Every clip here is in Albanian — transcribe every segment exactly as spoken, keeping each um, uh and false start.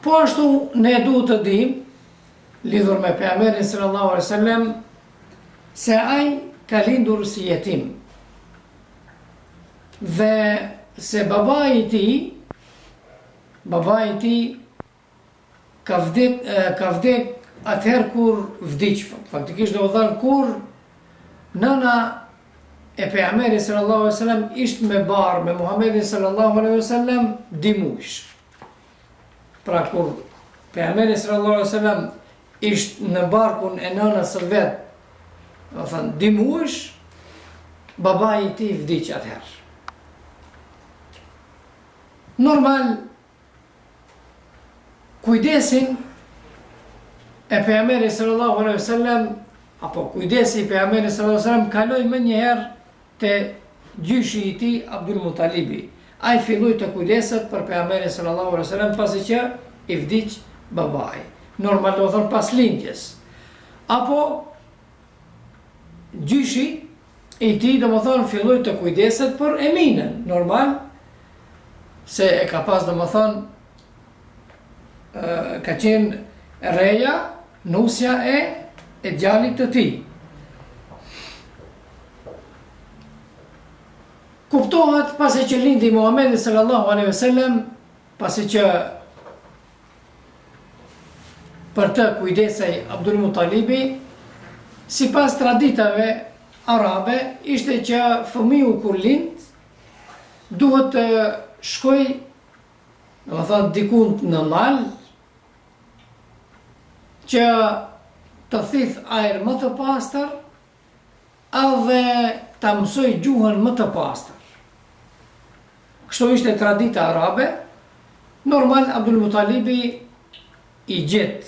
Po ashtu ne duhet të dim, lidhur me pejgamberin sallallahu alaihi wasallam, se ai ka lindur si jetim. Dhe se babai i tij, babai i tij ka vdek, ka vdek atëherë kur vdiq, faktikisht do të thënë kur nëna e pejgamberit sallallahu alaihi wasallam ishte me barë me Muhamedit sallallahu alaihi wasallam dimush. Pra kur pejgamberi sallallahu alaihi wasallam ishte në barkun e nënës së vet, do të thënë dimush, babai i tij vdiq atëherë. Normal, kujdesin e pejgamberit sallallahu alaihi wasallam, apo kujdesi i pejgamberit sallallahu alaihi wasallam kaloi më një herë te gjyshi i tij Abdul Mutalibi. Ai filloi të kujdeset për pejgamberin sallallahu alaihi wasallam pasi që i vdiq babai. Normal do të thonë pas lindjes. Apo gjyshi i tij do të thonë filloi të kujdeset për Eminën, normal, se e ka pas do të thonë ka qenë reja, nusja e e djalit të tij. Kuptohet pasi që lindi Muhamedi sallallahu alaihi wasallam, pasi që për të kujdesej Abdul Mutalibi, sipas traditave arabe, ishte që fëmiu kur lind duhet të shkoj, do të thonë dikun në mal, që të thith ajër më të pastër, edhe të mësoj gjuhën më të pastër. Kështu ishte tradita arabe. Normal, Abdul Mutalibi i gjet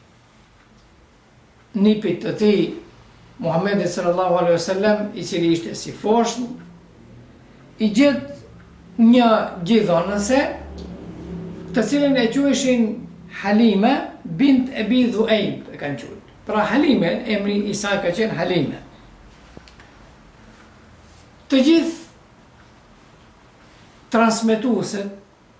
nipit të tij Muhamedit sallallahu alaihi wasallam, i cili ishte si foshnjë, i gjet një gjithonëse, të cilën e quheshin Halime bint Ebi Dhuaib, e kanë quajtur. Pra Halime, emri i saj ka qenë Halime. Të gjithë transmetuesit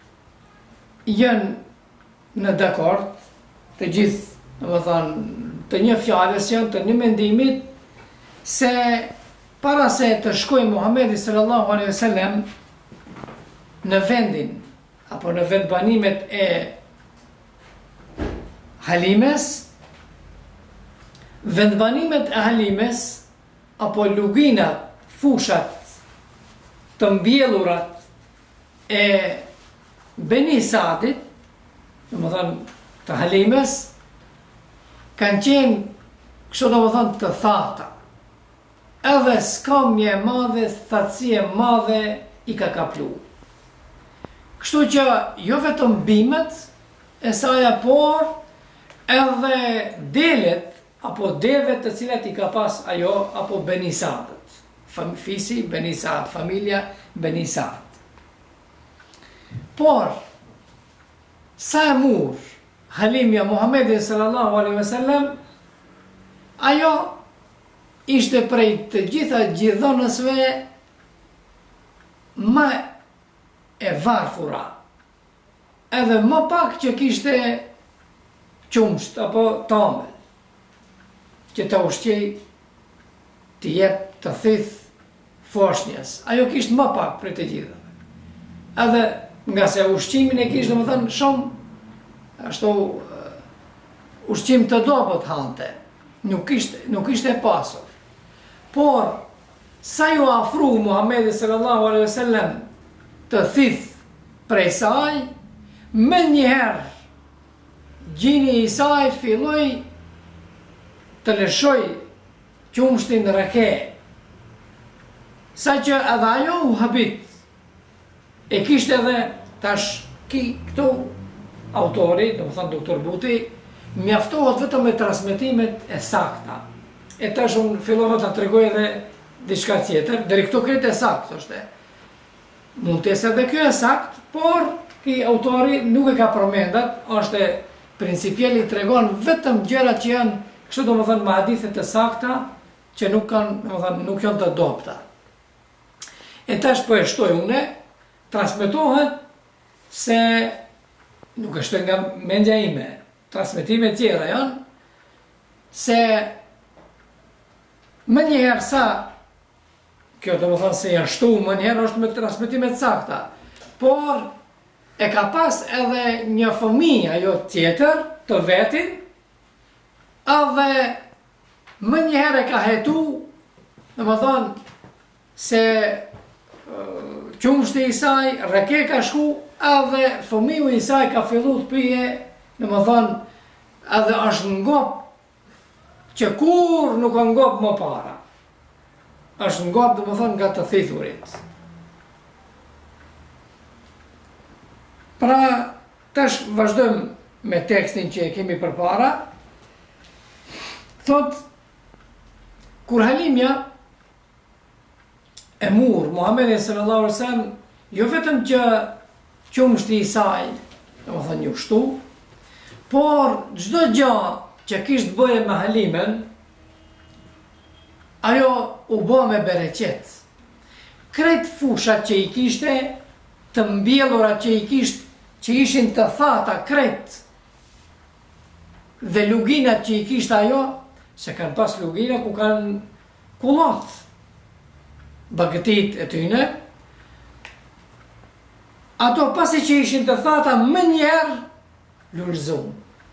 janë në dakord, të gjithë, do të thonë, të një fjalës janë, të një mendimit, se para se të shkojë Muhamedi sallallahu alaihi wasallam në vendin apo në vendbanimet e Halimes, vendbanimet e Halimes apo luginat, fushat të mbjellurat e Beni Saadit, domethënë të Halimes, kanë qenë, kështu domethënë të thata. Edhe skamje e madhe, thatësie madhe i ka kaplu. Kështu që jo vetëm bimet e saja, por edhe delet apo devet të cilat i ka pas ajo, apo Beni Saadit. Fisi Beni Saad, familja Beni Saad. Por, sa e mur Halimja Muhamedit sallallahu alaihi wasallam, ajo ishte prej të gjitha gjithonësve më e varfura, edhe më pak që kishte qumsht apo tamel, që të ushqej të jep të thith foshnjes. Ajo kishte më pak prej të gjitha. Edhe nga se ushqimin e kishte, më thënë, shumë, ashtu, ushqim të dobët hante, nuk ishte, nuk ishte pasur. Por, sa ju afru Muhamedi sallallahu alaihi wasallam të thith prej saj, me njëherë, gjini i saj filloi të lëshoj qumshtin reke, sa që edhe ajo u habit. E kishte edhe tash ki këtu autori, do më thënë doktor Buti, mjaftohet vetëm me transmetimet e sakta. E tash unë fillova ta tregoj edhe diçka tjetër, deri këtu kretë e sakt, është. Mund të jetë edhe kjo e sakt, por ki autori nuk e ka përmendat, është principiali, tregon vetëm gjërat që janë, kështu do më thënë, me hadithe të sakta, që nuk kanë, do më thënë, nuk janë të dobta. E tash po e shtoj une, transmetohet se nuk është nga mendja ime, transmetime tjera janë, se më njëherë sa, kjo do më thonë se janë shtu, më njëherë është me transmetime sakta, por e ka pas edhe një fëmijë ajo tjetër të vetin, edhe më njëherë e ka hetu, do më thonë se qumshti i saj, reke ka shku, edhe fëmiju i saj ka fillu të pije, në më thonë, edhe është ngop, që kur nuk është ngop më para. është ngop, dhe më thonë, nga të thithurit. Pra, tash vazhdojmë me tekstin që e kemi për para. Thot, kur Halimja e mur, Muhammedi sallallahu alaihi wasallam, jo vetëm që qumshti i saj, dhe më thonë një shtu, por çdo gjë që kishtë bëje me Halimen, ajo u bë me bereqet. Krejt fushat që i kishte, të mbjellura që i kishte, që ishin të thata krejt, dhe luginat që i kishte ajo, se kanë pas lugina ku kanë kullat, bagëtit e tyne, ato pasi që ishin të thata më njerë, lullëzum.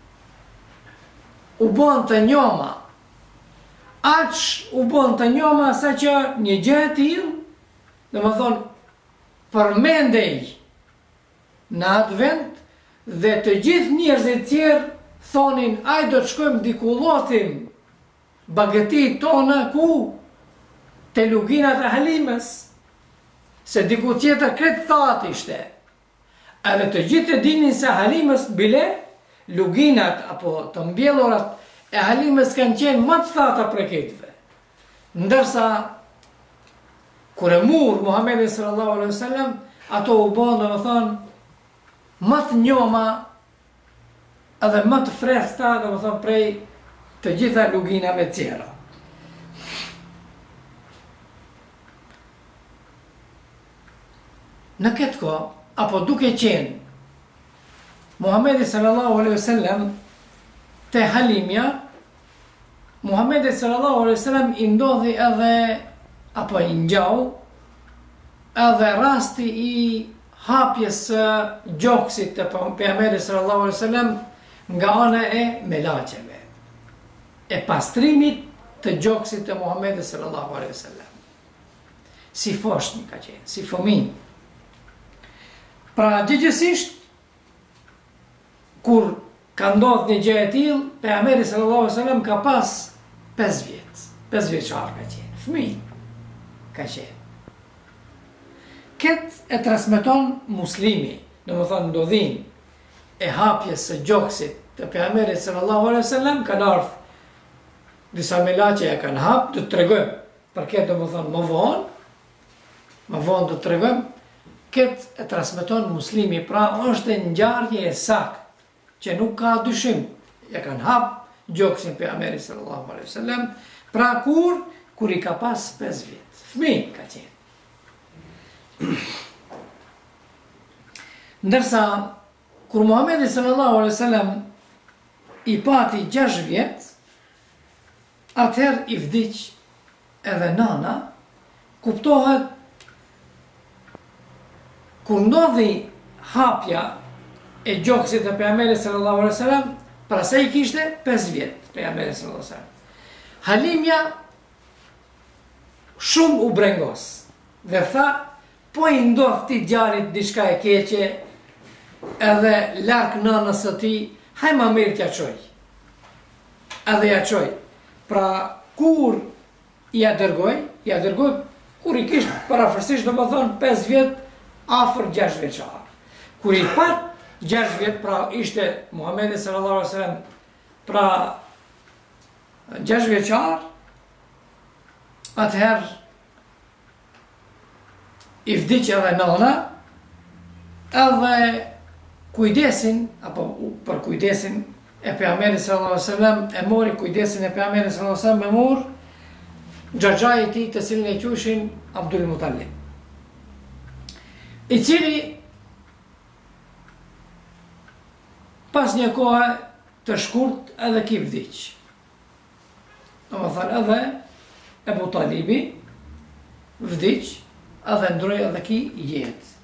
U bon të njoma, aq u bon të njoma sa që një gjë e tillë, dhe më thonë, përmendej në atë vend, dhe të gjithë njerëzit tjerë thonin, aj do të shkojmë dikullotim bagëtit tona ku? Te luginat e Halimës, se diku tjetër kretë thatë ishte. Edhe të gjithë të dinin se Halimës bile, luginat apo të mbjellurat e Halimës kanë qenë më të thata për këtëve. Ndërsa, kur e mur Muhammedi sallallahu alaihi wasallam, ato u bën, dhe më thonë, më të njoma edhe më të freskëta, dhe më thonë, prej të gjitha luginave tjera. Në këtë kohë, apo duke qenë Muhammedi sallallahu alaihi wasallam te Halimja, Muhammedi sallallahu alaihi wasallam i ndodhi edhe apo i ngjau edhe rasti i hapjes së gjoksit të pejgamberit sallallahu alaihi wasallam nga ana e melaqeve, e pastrimit të gjoksit të Muhammedi sallallahu alaihi wasallam. Si foshnjë ka qenë, si fëmijë. Pra gjithësisht, kur ka ndodhur një gjë e tillë, pejgamberi sallallahu alaihi wasallam ka pas pesë vjet, pesë vjeçar ka qenë, fëmijë ka qenë. Këtë e transmeton muslimi, në më thonë ndodhin e hapjes së gjoksit të pejgamberit sallallahu alaihi wasallam, kanë ardhur disa melaqe ja kanë hap, do të tregojmë për këtë, do më thonë më vonë, më vonë do të tregojmë. Këtë e transmeton muslimi, pra është e ngjarje e saktë, që nuk ka dyshim, ja kanë hap gjoksin pejgamberit sallallahu alaihi wasallam, pra kur kur i ka pas pesë vjet, fëmijë ka qenë. Ndërsa kur Muhammedi sallallahu alaihi wasallam i pati gjashtë vjet, atëherë i vdiq edhe nana, kuptohet kur ndodhi hapja e gjoksit të pejgamberit sallallahu alaihi wasallam, pra sa i kishte pesë vjet, pejgamberi sallallahu alaihi wasallam. Halimja shumë u brengos dhe tha, po i ndodh ti djalit diçka e keqe, edhe lark nënës së tij, haj ma mirë t'ja çoj. Edhe ja çoj. Pra kur ja dërgoj, ja dërgoj kur i kishte parafërsisht, domethënë pesë vjet, afër gjashtë vjeçar. Kur i pat gjashtë vjet, pra ishte Muhammedi sallallahu alaihi wasallam, pra gjashtë vjeçar, atëherë i vdiq edhe nëna, edhe kujdesin, apo për kujdesin e pejgamberit sallallahu alaihi wasallam, e mori kujdesin e pejgamberit sallallahu alaihi wasallam, me mor xhaxhai i tij, të cilin e quajshin Abdul Muttalib, i cili pas një kohë të shkurt edhe ki vdiq. Do më thënë edhe Ebu Talibi vdiq edhe ndroi edhe ki jetë.